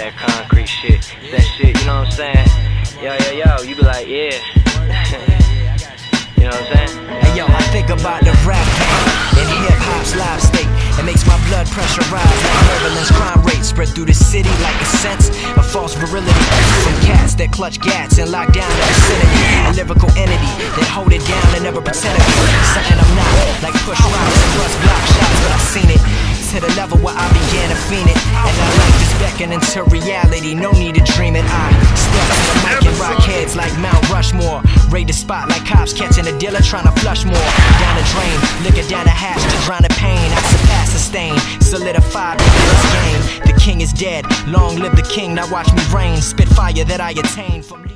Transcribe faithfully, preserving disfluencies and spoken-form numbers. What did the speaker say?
that concrete shit. That shit, you know what I'm saying? Yo, yo, yo, you be like, yeah. You know what I'm saying? Hey yo, I think about the rap game in hip-hop's live state. It makes my blood pressure rise like turbulence. Crime rates spread through the city like a sense of false virility. From cats that clutch gats and lock down the vicinity. A lyrical entity that hold it down and never pretend to be something I'm not. Like push rocks and bust block shots, but I seen it to the level where I began to fiend it. And I like this beckoning to reality, no need to dream it. I step to the mic and rock heads like Mount Rushmore. Raid the spot like cops catching a dealer trying to flush more. Down the drain, liquor down the hatch to drown the pain. I surpass the stain, solidified in this game. The king is dead, long live the king, now watch me reign. Spit fire that I attain from